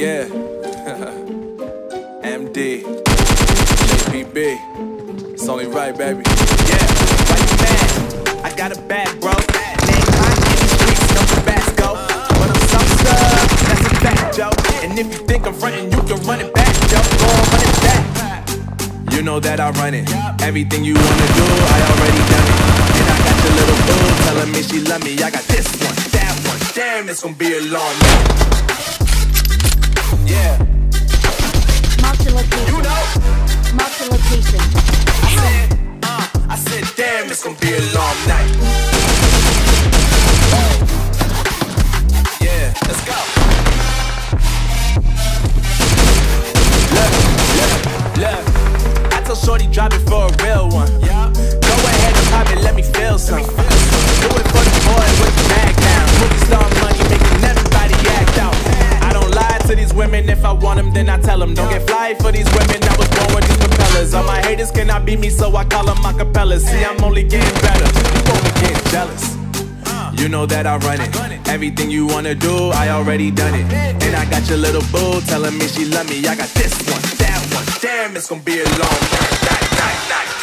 Yeah. MD. JPB. It's only right, baby. Yeah. Why you mad? I got a bag, bro. Name hot in these streets, no Tabasco. But I'm some stuff, that's a fact, Joe. And if you think I'm frontin', you can run it back, Joe. Go on, run it back. You know that I run it. Everything you wanna do, I already done it. And I got your little boo telling me she love me. I got this one, that one. Damn, it's gonna be a long night. Yeah. Mark the location. You know. Mark the location. I said, damn, it's gonna be a long night. Yeah, let's go. Look. I told Shorty drop it for a real one. Yeah. Go ahead and pop it, let me feel some. Do it for the boys with the bag down. Movie star money making everybody act out. I don't lie to these women, if I want them, then I tell them. Don't get fly for these women, I was born with these propellers. All my haters cannot beat me, so I call them acapellas. See, I'm only getting better, you only getting jealous. You know that I run it. Everything you wanna do, I already done it. And I got your little boo telling me she love me. I got this one, that one. Damn, it's gonna be a long night.